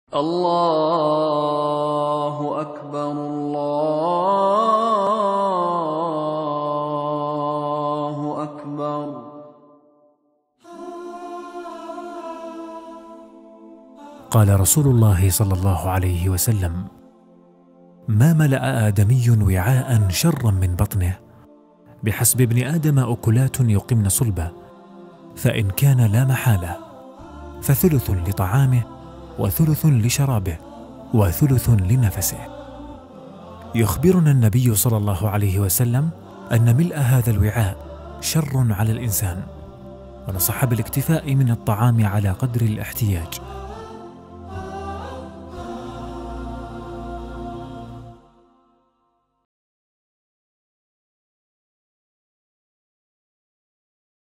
الله أكبر الله أكبر. قال رسول الله صلى الله عليه وسلم: ما ملأ آدمي وعاء شرا من بطنه، بحسب ابن آدم أكلات يقمن صلبه، فإن كان لا محالة فثلث لطعامه وثلث لشرابه وثلث لنفسه. يخبرنا النبي صلى الله عليه وسلم أن ملء هذا الوعاء شر على الإنسان، ونصح بالاكتفاء من الطعام على قدر الاحتياج.